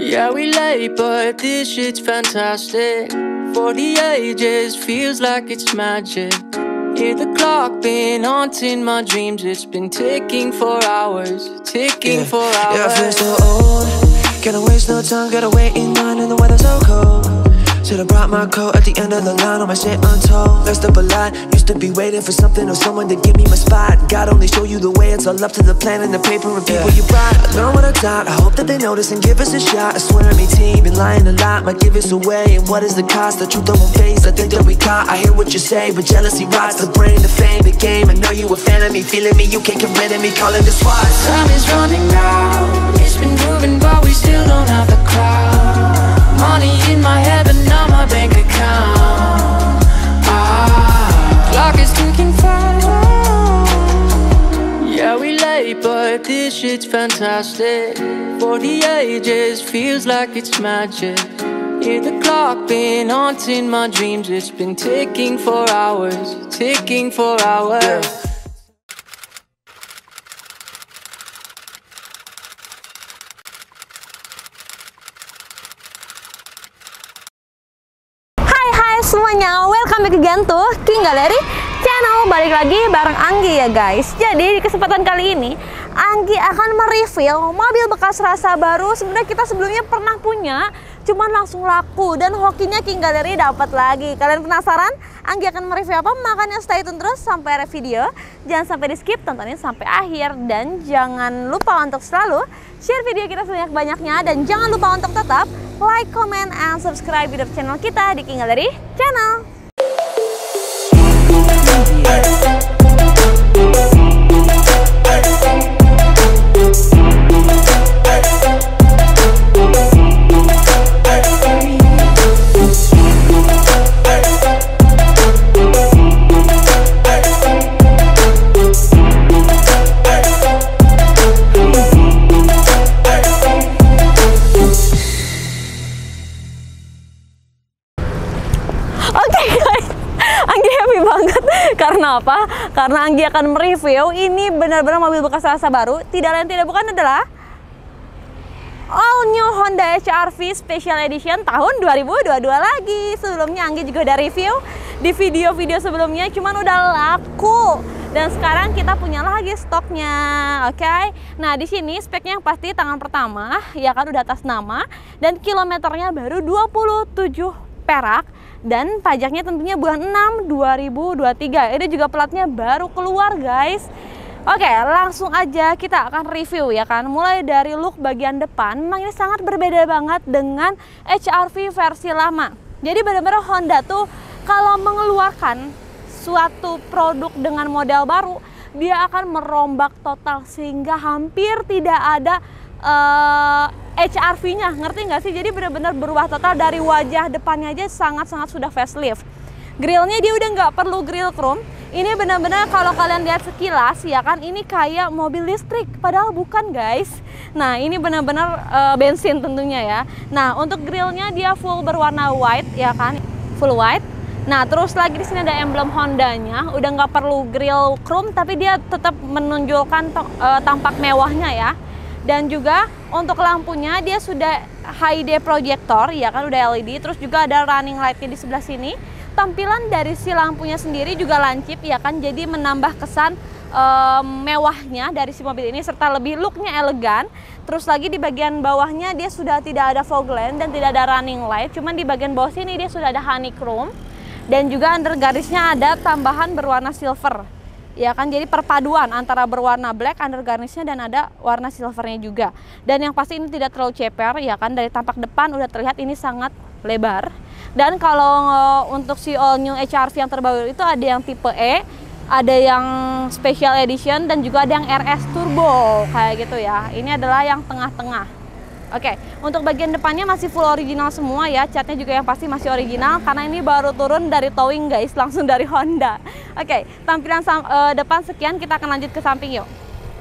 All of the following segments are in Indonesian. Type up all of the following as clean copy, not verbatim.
Yeah, we late, but this shit's fantastic. For the ages, feels like it's magic. Hear the clock been haunting my dreams. It's been ticking for hours, ticking for hours. Yeah, I feel so old. Gotta waste no time, gotta wait in line and the weather's so cold. Should've brought my coat at the end of the line on my shit untold. Messed up a lot, used to be waiting for something or someone to give me my spot. God only show you the way, it's all up to the plan and the paper and people you brought. I learned what I taught, I hope that they notice and give us a shot. I swear I mean team, been lying a lot, might give us away. And what is the cost? The truth I won't face, I think that we caught. I hear what you say, but jealousy rots the brain, the fame, the game. I know you a fan of me, feeling me, you can't get rid of me, calling the SWAT. Time is running out, it's been moving but we still don't have the crowd. Money in my head but not my bank account. Clock is ticking fast. Yeah, we late but this shit's fantastic. For the ages, feels like it's magic. Hear the clock been haunting my dreams. It's been ticking for hours, ticking for hours. Semuanya, welcome back again to King Gallery Channel. Balik lagi bareng Anggi ya guys. Jadi di kesempatan kali ini Anggi akan mereview mobil bekas rasa baru. Sebenarnya kita sebelumnya pernah punya, cuman langsung laku dan hokinya King Gallery dapat lagi. Kalian penasaran? Anggi akan mereview apa? Makanya stay tune terus sampai akhir video. Jangan sampai di skip, tontonin sampai akhir. Dan jangan lupa untuk selalu share video kita sebanyak-banyaknya. Dan jangan lupa untuk tetap like, comment, and subscribe YouTube channel kita di King Gallery Channel. Karena apa? Karena Anggi akan mereview ini benar-benar mobil bekas rasa baru. Tidak lain tidak bukan adalah all new Honda HR-V Special Edition tahun 2022 lagi. Sebelumnya Anggi juga udah review di video-video sebelumnya, cuman udah laku. Dan sekarang kita punya lagi stoknya, oke? Nah di sini speknya yang pasti tangan pertama, ya kan udah atas nama dan kilometernya baru 27 perak. Dan pajaknya tentunya bulan 6 2023. Ini juga platnya baru keluar guys. Oke, langsung aja kita akan review ya kan. Mulai dari look bagian depan, memang ini sangat berbeda banget dengan HR-V versi lama. Jadi benar-benar Honda tuh kalau mengeluarkan suatu produk dengan model baru, dia akan merombak total sehingga hampir tidak ada HR-V-nya, ngerti nggak sih? Jadi benar-benar berubah total dari wajah depannya aja sangat-sangat sudah facelift. Grillnya dia udah nggak perlu grill chrome. Ini benar-benar kalau kalian lihat sekilas ya kan, ini kayak mobil listrik, padahal bukan guys. Nah ini benar-benar bensin tentunya ya. Nah untuk grillnya dia full berwarna white ya kan, full white. Nah terus lagi di sini ada emblem Hondanya, udah nggak perlu grill chrome, tapi dia tetap menunjukkan tampak mewahnya ya. Dan juga untuk lampunya dia sudah HD projector ya kan, udah LED. Terus juga ada running lightnya di sebelah sini. Tampilan dari si lampunya sendiri juga lancip ya kan, jadi menambah kesan mewahnya dari si mobil ini serta lebih looknya elegan. Terus lagi di bagian bawahnya dia sudah tidak ada fog lamp dan tidak ada running light, cuman di bagian bawah sini dia sudah ada honeychrome. Dan juga under garisnya ada tambahan berwarna silver ya kan, jadi perpaduan antara berwarna black under garnisnya dan ada warna silvernya juga. Dan yang pasti ini tidak terlalu ceper ya kan, dari tampak depan udah terlihat ini sangat lebar. Dan kalau untuk si all new HR-V yang terbaru itu ada yang tipe E, ada yang special edition, dan juga ada yang RS turbo kayak gitu ya. Ini adalah yang tengah-tengah. Oke, untuk bagian depannya masih full original semua ya, catnya juga yang pasti masih original karena ini baru turun dari towing guys, langsung dari Honda. Oke, tampilan depan sekian, kita akan lanjut ke samping yuk.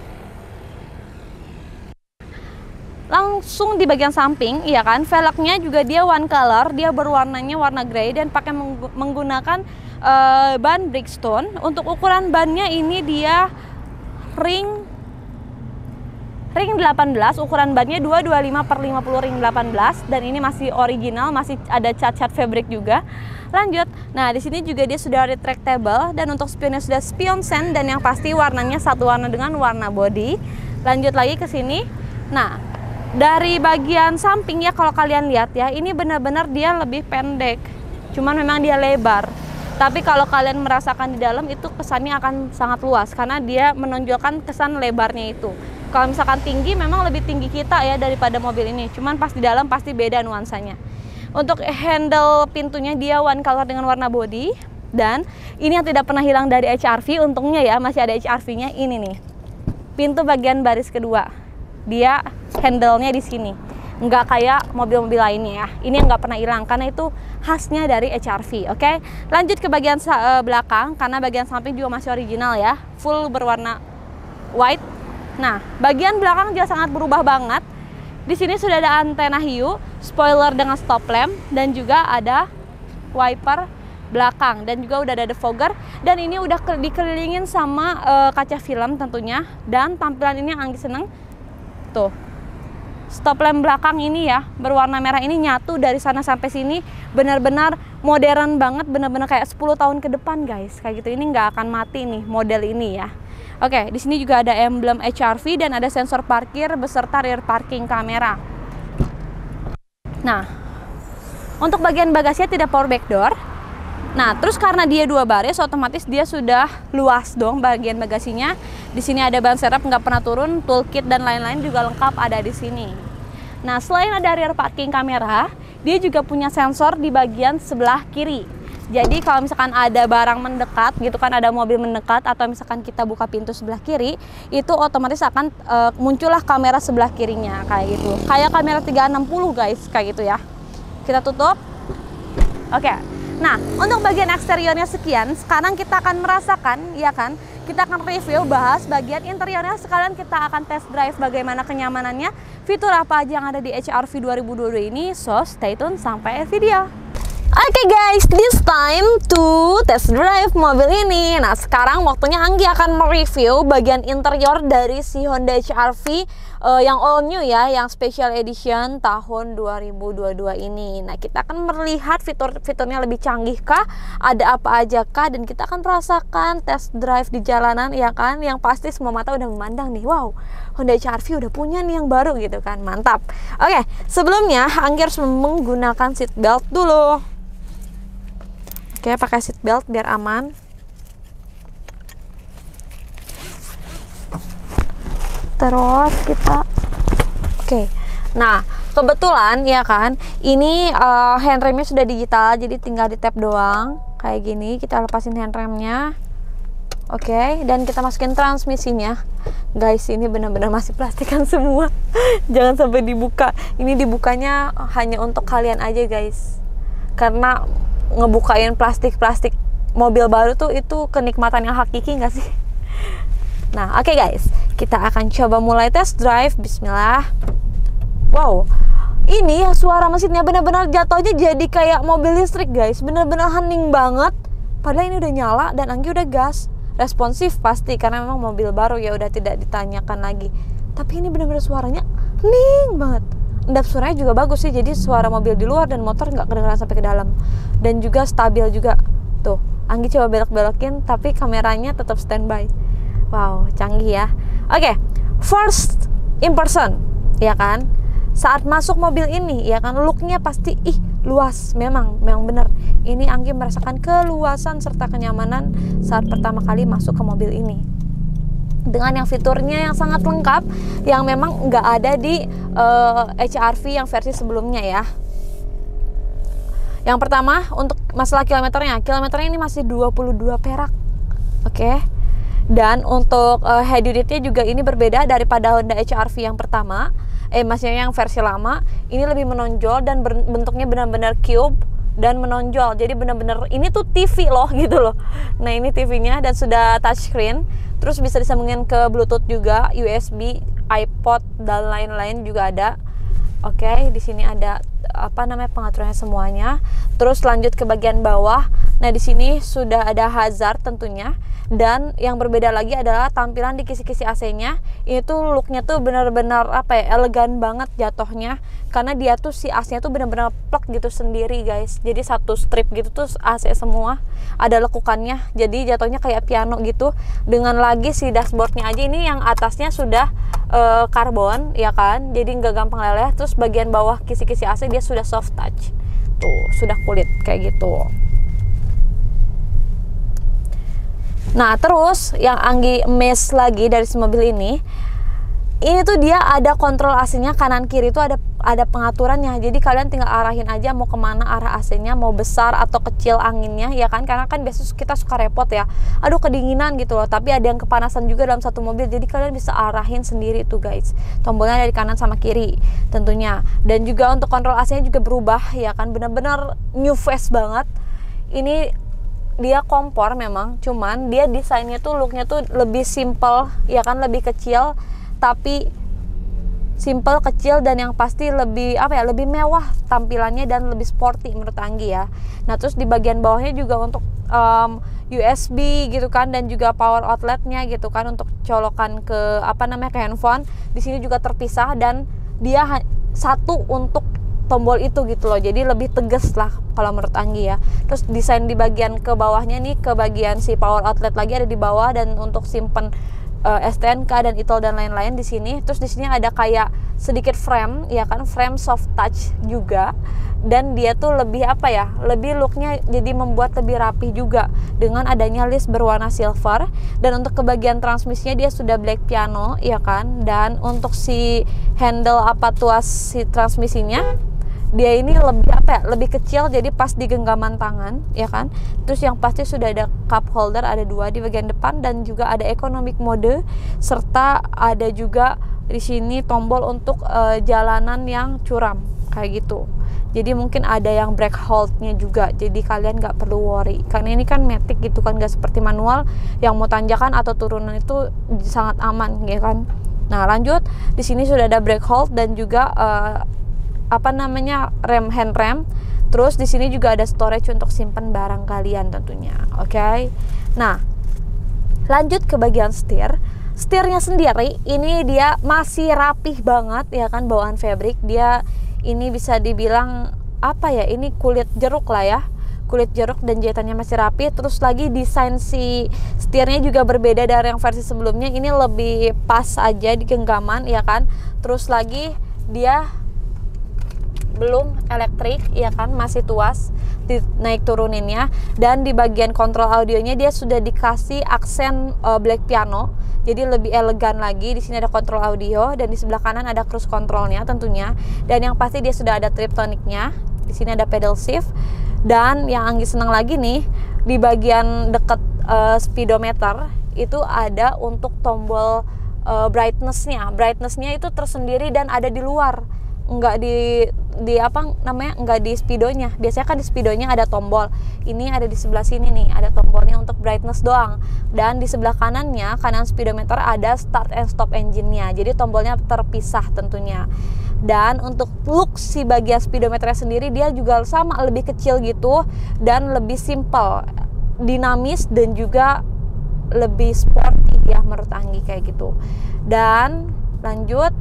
Langsung di bagian samping, ya kan, velgnya juga dia one color, dia berwarnanya warna grey dan pakai menggunakan ban Bridgestone. Untuk ukuran bannya ini dia ring ring 18, ukuran bannya 225/50 ring 18, dan ini masih original, masih ada cat-cat fabric juga. Lanjut, nah di sini juga dia sudah retractable, dan untuk spionnya sudah spion sen, dan yang pasti warnanya satu warna dengan warna body. Lanjut lagi ke sini. Nah, dari bagian samping ya, kalau kalian lihat ya, ini benar-benar dia lebih pendek, cuman memang dia lebar. Tapi kalau kalian merasakan di dalam itu kesannya akan sangat luas karena dia menonjolkan kesan lebarnya itu. Kalau misalkan tinggi memang lebih tinggi kita ya daripada mobil ini. Cuman pas di dalam pasti beda nuansanya. Untuk handle pintunya dia one color dengan warna body, dan ini yang tidak pernah hilang dari HR-V, untungnya ya masih ada HR-V-nya. Ini nih. Pintu bagian baris kedua. Dia handle-nya di sini. Nggak kayak mobil-mobil lainnya ya. Ini yang nggak pernah hilang karena itu khasnya dari HR-V. Oke, lanjut ke bagian belakang, karena bagian samping juga masih original ya, full berwarna white. Nah, bagian belakang juga sangat berubah banget. Di sini sudah ada antena hiu, spoiler dengan stop lamp, dan juga ada wiper belakang, dan juga udah ada defogger, dan ini udah dikelilingin sama kaca film tentunya. Dan tampilan ini yang Anggi seneng tuh. Stop lamp belakang ini ya, berwarna merah ini nyatu dari sana sampai sini, benar-benar modern banget, benar-benar kayak 10 tahun ke depan guys. Kayak gitu, ini nggak akan mati nih model ini ya. Oke, di sini juga ada emblem HR-V dan ada sensor parkir beserta rear parking kamera. Nah, untuk bagian bagasinya tidak power back door. Nah, terus karena dia dua baris, otomatis dia sudah luas dong bagian bagasinya. Di sini ada ban serep nggak pernah turun, toolkit dan lain-lain juga lengkap ada di sini. Nah, selain ada rear parking kamera, dia juga punya sensor di bagian sebelah kiri. Jadi kalau misalkan ada barang mendekat gitu kan, ada mobil mendekat, atau misalkan kita buka pintu sebelah kiri, itu otomatis akan muncullah kamera sebelah kirinya kayak gitu. Kayak kamera 360 guys, kayak gitu ya. Kita tutup. Oke. Nah, untuk bagian eksteriornya sekian, sekarang kita akan merasakan, ya kan, kita akan review, bahas bagian interiornya, sekalian kita akan test drive bagaimana kenyamanannya, fitur apa aja yang ada di HR-V 2022 ini, so stay tune sampai video. Oke guys, this time to test drive mobil ini. Nah, sekarang waktunya Anggi akan mereview bagian interior dari si Honda HR-V yang all new ya, yang special edition tahun 2022 ini. Nah, kita akan melihat fitur-fiturnya lebih canggih kah, ada apa aja kah, dan kita akan merasakan test drive di jalanan ya kan. Yang pasti semua mata udah memandang nih, wow, Honda HR-V udah punya nih yang baru gitu kan, mantap. Oke, sebelumnya Anggi harus menggunakan seat belt dulu. Oke, pakai seat belt biar aman. Terus kita nah kebetulan ya kan, ini handremnya sudah digital, jadi tinggal di tap doang kayak gini. Kita lepasin handremnya. Oke, dan kita masukin transmisinya. Guys, ini benar-benar masih plastikan semua. Jangan sampai dibuka. Ini dibukanya hanya untuk kalian aja guys, karena ngebukain plastik mobil baru tuh itu kenikmatan yang hakiki nggak sih? Nah, oke guys, kita akan coba mulai test drive. Bismillah. Wow, ini ya suara mesinnya benar-benar jatuhnya jadi kayak mobil listrik guys, benar-benar hening banget. Padahal ini udah nyala dan Anggi udah gas. Responsif pasti karena memang mobil baru ya, udah tidak ditanyakan lagi. Tapi ini benar-benar suaranya hening banget. Endap suaranya juga bagus sih, jadi suara mobil di luar dan motor nggak kedengeran sampai ke dalam. Dan juga stabil juga. Tuh, Anggi coba belok-belokin tapi kameranya tetap standby. Wow, canggih ya. Oke, first impression, ya kan? Saat masuk mobil ini, ya kan, looknya pasti luas. Memang bener. Ini Anggi merasakan keluasan serta kenyamanan saat pertama kali masuk ke mobil ini. Dengan yang fiturnya yang sangat lengkap, yang memang nggak ada di HR-V yang versi sebelumnya ya. Yang pertama, untuk masalah kilometernya ini masih 22 perak. Oke. Dan untuk head unitnya juga ini berbeda daripada Honda HR-V yang pertama. Maksudnya yang versi lama, ini lebih menonjol dan bentuknya benar-benar cube dan menonjol. Jadi benar-benar ini tuh TV loh gitu loh. Nah, ini TV-nya dan sudah touchscreen. Terus bisa disambungin ke Bluetooth juga, USB, iPod dan lain-lain juga ada. Oke, di sini ada pengaturannya semuanya. Terus lanjut ke bagian bawah. Nah, di sini sudah ada hazard tentunya. Dan yang berbeda lagi adalah tampilan di kisi-kisi AC-nya. Ini tuh looknya tuh benar-benar apa ya, elegan banget jatuhnya. Karena dia tuh si AC-nya tuh benar-benar plug gitu sendiri guys. Jadi satu strip gitu tuh AC semua. Ada lekukannya. Jadi jatuhnya kayak piano gitu. Dengan lagi si dashboardnya aja ini yang atasnya sudah karbon ya kan. Jadi nggak gampang leleh. Terus bagian bawah kisi-kisi AC dia sudah soft touch. Tuh sudah kulit kayak gitu. Nah, terus yang Anggi amazed lagi dari si mobil ini tuh dia ada kontrol AC-nya kanan kiri itu ada pengaturannya. Jadi kalian tinggal arahin aja mau kemana arah AC-nya, mau besar atau kecil anginnya ya kan. Karena kan biasanya kita suka repot ya, aduh kedinginan gitu loh, tapi ada yang kepanasan juga dalam satu mobil. Jadi kalian bisa arahin sendiri tuh guys, tombolnya dari kanan sama kiri tentunya. Dan juga untuk kontrol AC-nya juga berubah ya kan, benar-benar new face banget. Ini dia kompor memang, cuman dia desainnya tuh looknya tuh lebih simple ya kan, lebih kecil, tapi simple kecil dan yang pasti lebih apa ya, lebih mewah tampilannya dan lebih sporty menurut Anggi ya. Nah, terus di bagian bawahnya juga untuk USB gitu kan, dan juga power outletnya gitu kan untuk colokan ke apa namanya, ke handphone. Di sini juga terpisah dan dia satu untuk tombol itu gitu loh, jadi lebih tegas lah kalau menurut Anggi ya. Terus desain di bagian ke bawahnya nih, ke bagian si power outlet lagi ada di bawah, dan untuk simpen STNK dan ITIL dan lain-lain di sini. Terus di sini ada kayak sedikit frame ya kan, frame soft touch juga, dan dia tuh lebih apa ya, lebih looknya jadi membuat lebih rapi juga dengan adanya list berwarna silver. Dan untuk ke bagian transmisinya dia sudah black piano ya kan. Dan untuk si handle apa tuas si transmisinya dia ini lebih apa ya, lebih kecil, jadi pas di genggaman tangan ya kan. Terus yang pasti sudah ada cup holder, ada 2 di bagian depan, dan juga ada economic mode, serta ada juga di sini tombol untuk jalanan yang curam kayak gitu. Jadi mungkin ada yang brake hold-nya juga, jadi kalian nggak perlu worry karena ini kan matic gitu kan, nggak seperti manual yang mau tanjakan atau turunan itu sangat aman ya kan. Nah, lanjut, di sini sudah ada brake hold dan juga apa namanya, hand rem. Terus di sini juga ada storage untuk simpan barang kalian tentunya. Oke. Nah, lanjut ke bagian setir. Setirnya sendiri ini dia masih rapih banget ya kan, bawaan fabric. Dia ini bisa dibilang apa ya, ini kulit jeruk lah ya. Kulit jeruk dan jahitannya masih rapi. Terus lagi desain si setirnya juga berbeda dari yang versi sebelumnya. Ini lebih pas aja di genggaman ya kan. Terus lagi dia belum elektrik ya kan, masih tuas naik turuninnya. Dan di bagian kontrol audionya dia sudah dikasih aksen black piano, jadi lebih elegan lagi. Di sini ada kontrol audio dan di sebelah kanan ada cruise controlnya tentunya. Dan yang pasti dia sudah ada triptoniknya. Di sini ada pedal shift. Dan yang Anggi senang lagi nih, di bagian deket speedometer itu ada untuk tombol brightness-nya. Brightness-nya itu tersendiri dan ada di luar, nggak di apa namanya, nggak di speedonya. Biasanya kan di speedonya ada tombol, ini ada di sebelah sini nih, ada tombolnya untuk brightness doang. Dan di sebelah kanannya, kanan speedometer ada start and stop engine-nya, jadi tombolnya terpisah tentunya. Dan untuk look si bagian speedometernya sendiri dia juga sama, lebih kecil gitu dan lebih simple, dinamis dan juga lebih sporty ya menurut Anggi kayak gitu. Dan lanjut,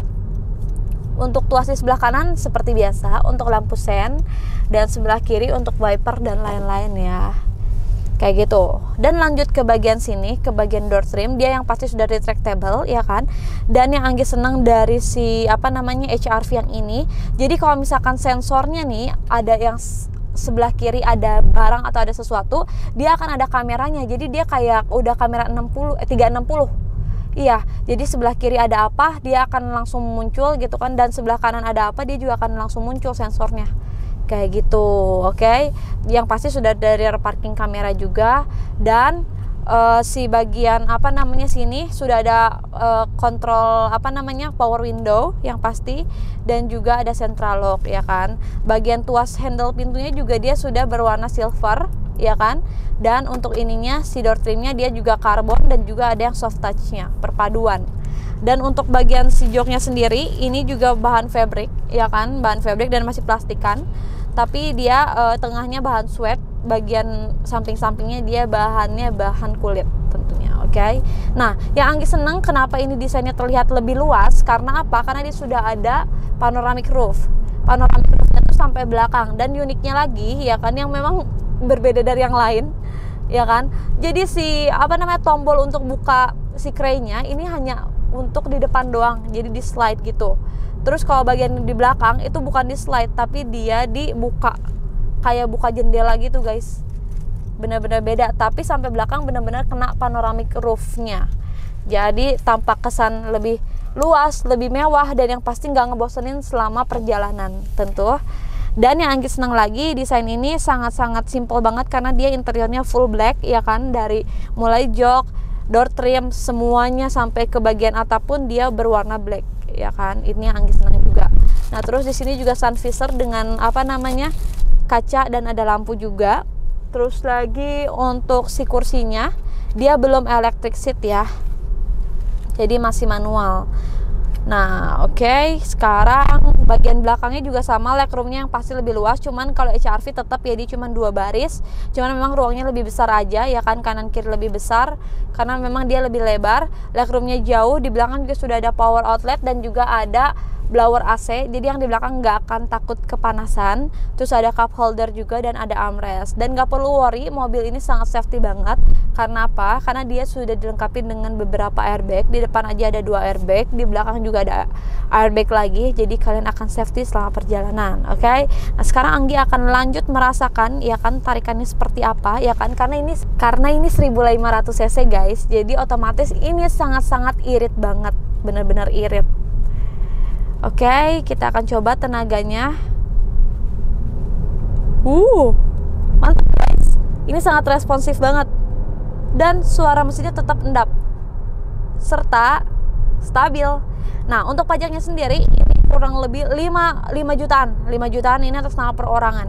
untuk tuas di sebelah kanan seperti biasa untuk lampu sen, dan sebelah kiri untuk wiper dan lain-lain ya, kayak gitu. Dan lanjut ke bagian sini, ke bagian door trim, dia yang pasti sudah retractable ya kan. Dan yang Anggi senang dari si apa namanya HRV yang ini, jadi kalau misalkan sensornya nih ada yang sebelah kiri ada barang atau ada sesuatu, dia akan ada kameranya. Jadi dia kayak udah kamera 360. Iya, jadi sebelah kiri ada apa, dia akan langsung muncul gitu kan, dan sebelah kanan ada apa, dia juga akan langsung muncul sensornya. Kayak gitu, oke. Yang pasti sudah dari rear parking kamera juga. Dan si bagian apa namanya sini sudah ada kontrol apa namanya power window yang pasti, dan juga ada central lock ya kan. Bagian tuas handle pintunya juga dia sudah berwarna silver ya kan. Dan untuk ininya si door trimnya dia juga karbon dan juga ada yang soft touch-nya, perpaduan. Dan untuk bagian si joknya sendiri ini juga bahan fabric ya kan, bahan fabric dan masih plastikan, tapi dia tengahnya bahan sweat bagian samping-sampingnya dia bahannya bahan kulit tentunya. Oke. Nah, yang Anggi seneng kenapa ini desainnya terlihat lebih luas, karena apa? Karena dia sudah ada panoramic roof. Panoramic roofnya tuh sampai belakang, dan uniknya lagi ya kan, yang memang berbeda dari yang lain ya kan. Jadi si tombol untuk buka si craynya ini hanya untuk di depan doang, jadi di slide gitu. Terus kalau bagian di belakang itu bukan di slide, tapi dia dibuka kayak buka jendela gitu guys. Benar-benar beda, tapi sampai belakang benar-benar kena panoramic roofnya. Jadi tampak kesan lebih luas, lebih mewah, dan yang pasti nggak ngebosenin selama perjalanan tentu. Dan yang Anggi senang lagi, desain ini sangat-sangat simple banget karena dia interiornya full black ya kan, dari mulai jok, door trim, semuanya sampai ke bagian atap pun dia berwarna black ya kan. Ini yang Anggi senang juga. Nah, terus di sini juga sun visor dengan kaca dan ada lampu juga. Terus lagi untuk si kursinya dia belum electric seat ya, jadi masih manual. Nah oke, sekarang bagian belakangnya juga sama, legroomnya yang pasti lebih luas. Cuman kalau HR-V tetap ya dia cuma 2 baris, cuman memang ruangnya lebih besar aja ya kan, kanan kiri lebih besar karena memang dia lebih lebar. Legroomnya jauh, di belakang juga sudah ada power outlet dan juga ada blower AC, jadi yang di belakang nggak akan takut kepanasan. Terus ada cup holder juga dan ada armrest, dan nggak perlu worry, mobil ini sangat safety banget. Karena apa? Karena dia sudah dilengkapi dengan beberapa airbag. Di depan aja ada 2 airbag, di belakang juga ada airbag lagi, jadi kalian akan safety selama perjalanan. Oke. Nah sekarang Anggi akan lanjut merasakan ya kan tarikannya seperti apa ya kan, karena ini 1500 cc guys, jadi otomatis ini sangat-sangat irit banget, benar-benar irit. Oke, kita akan coba tenaganya. Mantap guys. Ini sangat responsif banget. Dan suara mesinnya tetap endap. Serta stabil. Nah, untuk pajaknya sendiri ini kurang lebih 5 jutaan. 5 jutaan ini atas nama perorangan.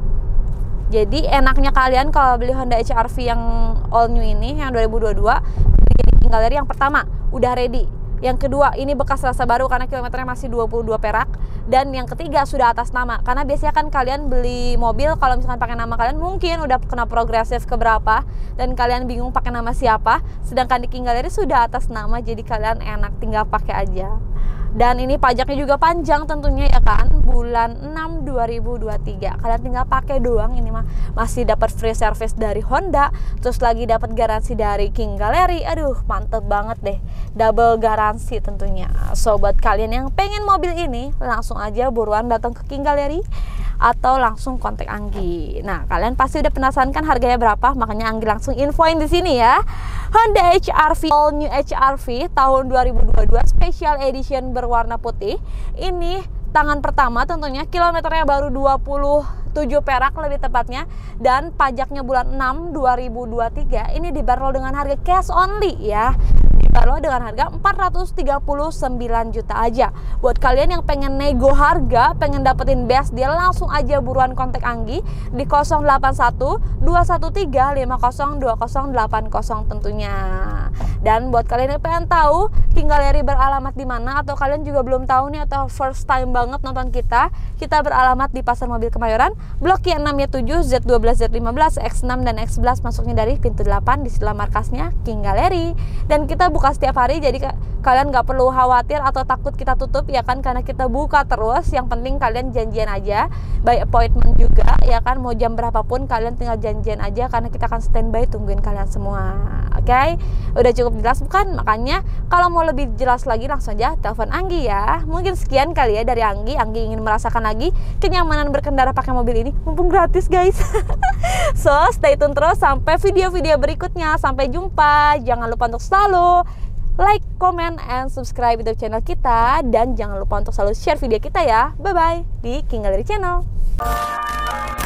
Jadi enaknya kalian kalau beli Honda HR-V yang all new ini, yang 2022, jadi King Gallery yang pertama udah ready. Yang kedua, ini bekas rasa baru karena kilometernya masih 22 perak. Dan yang ketiga, sudah atas nama. Karena biasanya kan kalian beli mobil, kalau misalkan pakai nama kalian mungkin udah kena progresif keberapa, dan kalian bingung pakai nama siapa. Sedangkan di King Gallery sudah atas nama, jadi kalian enak tinggal pakai aja. Dan ini pajaknya juga panjang tentunya ya kan, bulan 6 2023. Kalian tinggal pakai doang, ini mah masih dapat free service dari Honda, terus lagi dapat garansi dari King Gallery. Aduh, mantep banget deh. Double garansi tentunya. So buat kalian yang pengen mobil ini, langsung aja buruan datang ke King Gallery atau langsung kontak Anggi. Nah, kalian pasti udah penasaran kan harganya berapa? Makanya Anggi langsung infoin di sini ya. Honda HR-V, all new HR-V tahun 2022 Special Edition berwarna putih. Ini tangan pertama tentunya, kilometernya baru 27 perak lebih tepatnya, dan pajaknya bulan 6 2023. Ini dibanderol dengan harga cash only ya. Dibanderol dengan harga 439 juta aja. Buat kalian yang pengen nego harga, pengen dapetin best deal, langsung aja buruan kontak Anggi di 081 213 50 2080 tentunya. Dan buat kalian yang pengen tahu King Gallery beralamat di mana, atau kalian juga belum tahu nih atau first time banget nonton kita beralamat di Pasar Mobil Kemayoran, Blok Y6Y7 Z12 Z15 X6 dan X11, masuknya dari pintu 8, di sebelah markasnya King Gallery. Dan kita buka setiap hari, jadi kalian nggak perlu khawatir atau takut kita tutup ya kan, karena kita buka terus. Yang penting kalian janjian aja, by appointment juga ya kan, mau jam berapapun kalian tinggal janjian aja, karena kita akan standby tungguin kalian semua. Oke, udah cukup jelas bukan? Makanya kalau mau lebih jelas lagi langsung aja telepon Anggi ya. Mungkin sekian kali ya dari Anggi. Anggi ingin merasakan lagi kenyamanan berkendara pakai mobil ini, mumpung gratis guys. So stay tune terus sampai video-video berikutnya. Sampai jumpa. Jangan lupa untuk selalu like, comment, and subscribe YouTube channel kita, dan jangan lupa untuk selalu share video kita ya. Bye bye di King Gallery Channel.